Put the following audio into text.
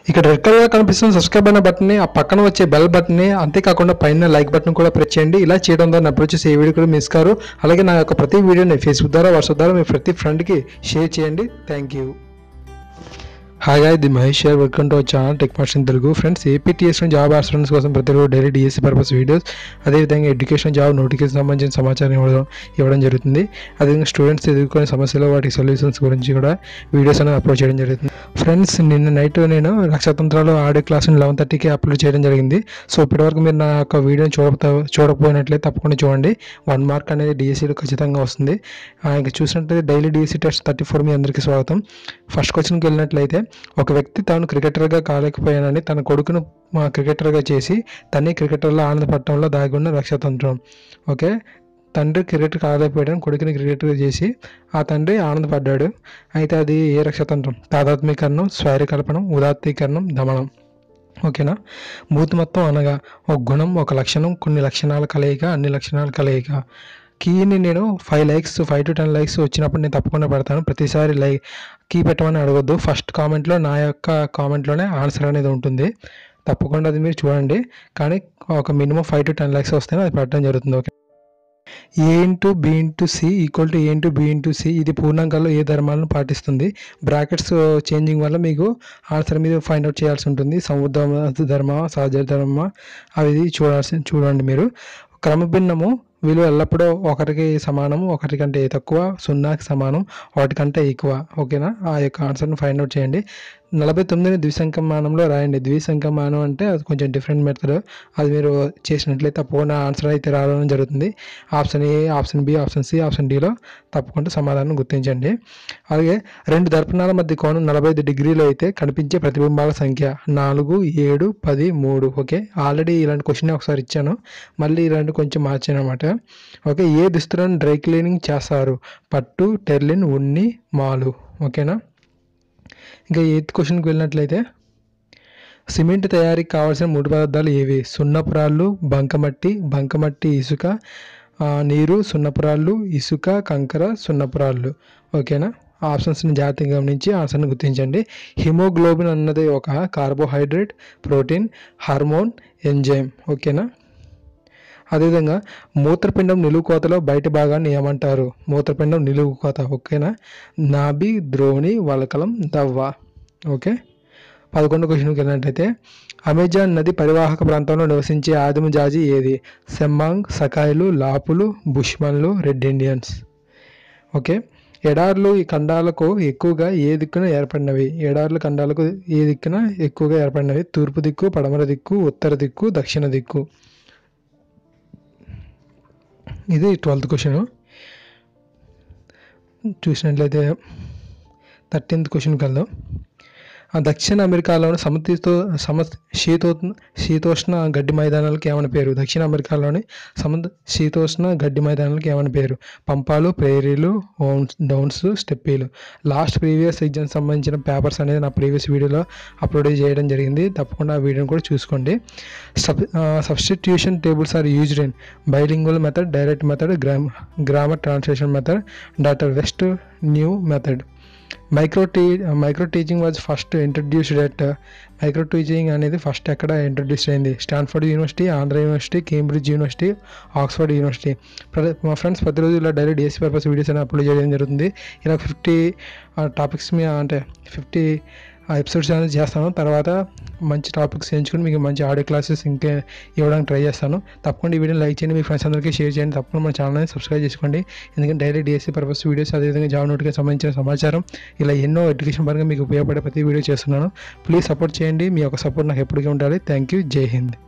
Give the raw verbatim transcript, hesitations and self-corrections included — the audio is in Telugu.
ఇక్కడ రెడ్ కలర్ కనిపిస్తున్న సబ్స్క్రైబ్ అనే బటన్ ని, ఆ పక్కన వచ్చే బెల్ బటన్ ని, అంతేకాకుండా పైన లైక్ బటన్ కూడా ప్రెస్ చేయండి. ఇలా చేయడం ద్వారా నా వచ్చేసి ఏ వీడియో కూడా మిస్ కారు. అలాగే నా యొక్క ప్రతి వీడియోని ఫేస్బుక్ ద్వారా, వాట్సాప్ ద్వారా మీ ప్రతి ఫ్రెండ్కి షేర్ చేయండి. Thank you. Hi guy, the Mahesh share welcome to our channel tech marts in Telugu. Friends, APTS job aspirants కోసం ప్రతిరోజు డైలీ డిఎస్సీ పర్పస్ వీడియోస్, అదేవిధంగా ఎడ్యుకేషన్ జాబ్ నోటిఫికేషన్ సంబంధించిన సమాచారం ఇవ్వడం ఇవ్వడం జరుగుతుంది. అదేవిధంగా స్టూడెంట్స్ ఎదుర్కొనే సమస్యలు, వాటి సొల్యూషన్స్ గురించి కూడా వీడియోస్ అనేది అప్లోడ్ చేయడం జరుగుతుంది. ఫ్రెండ్స్, నిన్న నైట్ నేను నక్షత్రాలు ఆడియో క్లాస్ని లెవెన్ థర్టీకి అప్లోడ్ చేయడం జరిగింది. సో ఇప్పటివరకు మీరు నా యొక్క వీడియోని చూడ చూడకపోయినట్లయితే తప్పకుండా చూడండి. వన్ మార్క్ అనేది డిఎస్సీలో ఖచ్చితంగా వస్తుంది. ఇంకా చూసినట్లయితే daily DSC test thirty four మీ అందరికీ స్వాగతం. ఫస్ట్ క్వశ్చన్కి వెళ్ళినట్లయితే, ఒక వ్యక్తి తాను క్రికెటర్గా కాలేకపోయానని తన కొడుకును క్రికెటర్గా చేసి తనే క్రికెటర్లో ఆనందపడటంలో దాగి ఉన్న రక్షతంత్రం. ఓకే, తండ్రి క్రికెట్ కాలేకపోయాడని కొడుకుని క్రికెటర్గా చేసి ఆ తండ్రి ఆనందపడ్డాడు. అయితే అది ఏ రక్షతంత్రం? తాదాత్మీకరణం, స్వైరకల్పనం, ఉదాత్తీకరణం, దమనం. ఓకేనా. మూర్తిమత్వం అనగా ఒక గుణం, ఒక లక్షణం, కొన్ని లక్షణాల కలయిక, అన్ని లక్షణాల కలయిక. కీని నేను five likes five to ten likes వచ్చినప్పుడు నేను తప్పకుండా పెడతాను. ప్రతిసారి లైక్ కీ పెట్టమని అడగొద్దు. ఫస్ట్ కామెంట్లో నా యొక్క కామెంట్లోనే ఆన్సర్ అనేది ఉంటుంది. తప్పకుండా అది మీరు చూడండి. కానీ ఒక minimum five to ten likes వస్తేనే అది పెట్టడం జరుగుతుంది. Okay. A into B into C equal to A into B into C, ఇది పూర్ణాంకాల్లో ఏ ధర్మాలను పాటిస్తుంది? బ్రాకెట్స్ చేంజింగ్ వల్ల మీకు ఆన్సర్ మీద ఫైండ్ అవుట్ చేయాల్సి ఉంటుంది. సముద్ర ధర్మ, సహజ ధర్మ, అవి చూడాల్సి చూడండి మీరు. క్రమభిన్నము విలువ ఎల్లప్పుడూ ఒకరికి సమానం, ఒకరికంటే తక్కువ, సున్నాకి సమానం, వాటికంటే ఎక్కువ. ఓకేనా. ఆ యొక్క ఆన్సర్ని ఫైండ్ అవుట్ చేయండి. నలభై తొమ్మిదిని ద్విసంఖ్యమానంలో రాయండి. ద్విసంఖ్యమానం అంటే అది కొంచెం డిఫరెంట్ మెథడ్. అది మీరు చేసినట్లయితే తప్పకుండా ఆన్సర్ అయితే రావడం జరుగుతుంది. Option A, option B, option C, option డిలో తప్పకుండా సమాధానం గుర్తించండి. అలాగే రెండు దర్పణాల మధ్య కోణం నలభై ఐదు డిగ్రీలు అయితే కనిపించే ప్రతిబింబాల సంఖ్య నాలుగు, ఏడు, పది, మూడు. ఓకే, ఆల్రెడీ ఇలాంటి క్వశ్చన్ ఒకసారి ఇచ్చాను, మళ్ళీ ఇలాంటి కొంచెం మార్చాను అనమాట. ఓకే, ఏ దుస్తులను డ్రై క్లీనింగ్ చేస్తారు? పట్టు, టెర్లిన్, ఉన్ని, మాలు. ఓకేనా. ఇంకా ఎయిత్ క్వశ్చన్కి వెళ్ళినట్లయితే, సిమెంట్ తయారీకి కావాల్సిన మూడు పదార్థాలు ఏవి? సున్నపురాళ్ళు, బంకమట్టి, బంకమట్టి ఇసుక, నీరు, సున్నపురాళ్ళు, ఇసుక, కంకర, సున్నపురాళ్ళు. ఓకేనా. ఆప్షన్స్ని జాగ్రత్తగా గమనించి ఆన్సర్ని గుర్తించండి. హిమోగ్లోబిన్ అన్నది ఒక కార్బోహైడ్రేట్, ప్రోటీన్, హార్మోన్, ఎంజైమ్. ఓకేనా. అదేవిధంగా మూత్రపిండం నిలువు కోతలో బయట భాగాన్ని ఏమంటారు? మూత్రపిండం నిలువు కోత. ఓకేనా. నాభి, ద్రోణి, వలకలం, దవ్వ. ఓకే. పదకొండు క్వశ్చన్కి వెళ్ళినట్లయితే, అమెజాన్ నది పరివాహక ప్రాంతంలో నివసించే ఆదిమ జాతి ఏది? సెమ్మాంగ్, సకాయలు, లాపులు, బుష్మన్లు, రెడ్ ఇండియన్స్. ఓకే. ఎడార్లు ఈ ఖండాలకు ఎక్కువగా ఏ దిక్కున ఏర్పడినవి? ఎడార్లు ఖండాలకు ఏ దిక్కున ఎక్కువగా ఏర్పడినవి? తూర్పు దిక్కు, పడమర దిక్కు, ఉత్తర దిక్కు, దక్షిణ దిక్కు. ఇది ట్వెల్త్ క్వశ్చన్. చూసినట్లయితే థర్టీన్త్ క్వశ్చన్కి వెళ్దాం. దక్షిణ అమెరికాలోని సమతీతో సమ శీతో శీతోష్ణ గడ్డి మైదానాలకు ఏమని పేరు? దక్షిణ అమెరికాలోని సమ శీతోష్ణ గడ్డి మైదానాలకు ఏమని పేరు? పంపాలు, ప్రేరీలు, డౌన్స్, స్టెప్పీలు. లాస్ట్ ప్రీవియస్ ఎగ్జామ్ సంబంధించిన పేపర్స్ అనేది నా ప్రీవియస్ వీడియోలో అప్లోడ్ చేయడం జరిగింది. తప్పకుండా ఆ వీడియోని కూడా చూసుకోండి. Sub substitution tables are used in bilingual method, direct method, gram grammar translation method, doctor west new method. Micro tea micro teaching was first introduced at micro teaching అనేది ఫస్ట్ ఎక్కడ ఇంట్రడ్యూస్ అయింది? Stanford university, Andhra university, Cambridge university, Oxford university. మా ఫ్రెండ్స్ ప్రతిరోజు ఇలా డైలీ డిఎస్సీ పర్పస్ వీడియోస్ అని అప్లోడ్ చేయడం జరుగుతుంది. ఇలా ఫిఫ్టీ టాపిక్స్ మీద అంటే ఫిఫ్టీ ఎపిసోడ్స్ అనేది చేస్తాను. తర్వాత మంచి టాపిక్స్ ఎంచుకుని మీకు మంచి ఆడియో క్లాసెస్ ఇంకా ఇవ్వడానికి ట్రై చేస్తాను. తప్పకుండా ఈ వీడియోని లైక్ చేయండి, మీ ఫ్రెండ్స్ అందరికీ షేర్ చేయండి. తప్పకుండా మన ఛానల్ని సబ్స్క్రైబ్ చేసుకోండి. ఎందుకంటే డైలీ డిఎస్సీ పర్పస్ వీడియోస్, అదేవిధంగా జాబ్ నోటిఫికేషన్ సంబంధించిన సమాచారం, ఇలా ఎన్నో ఎడ్యుకేషన్ పరంగా మీకు ఉపయోగపడే ప్రతి వీడియో చేస్తున్నాను. ప్లీజ్ సపోర్ట్ చేయండి. మీ యొక్క సపోర్ట్ నాకు ఎప్పటికీ ఉండాలి. Thank you. జై హింద్.